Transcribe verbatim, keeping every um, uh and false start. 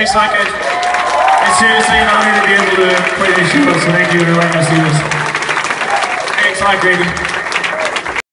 It's like a, it's seriously an honor to be able to play this show, so thank you for letting us do this. Thanks a lot, Grady.